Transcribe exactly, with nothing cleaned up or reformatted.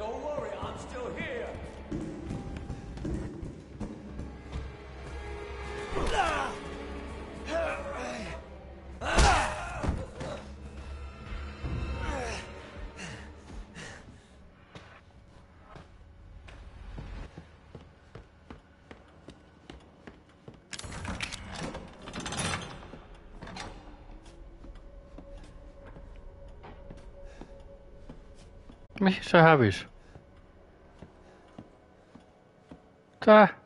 Don't worry, I'm still here. Mihin se hävisi? Tää?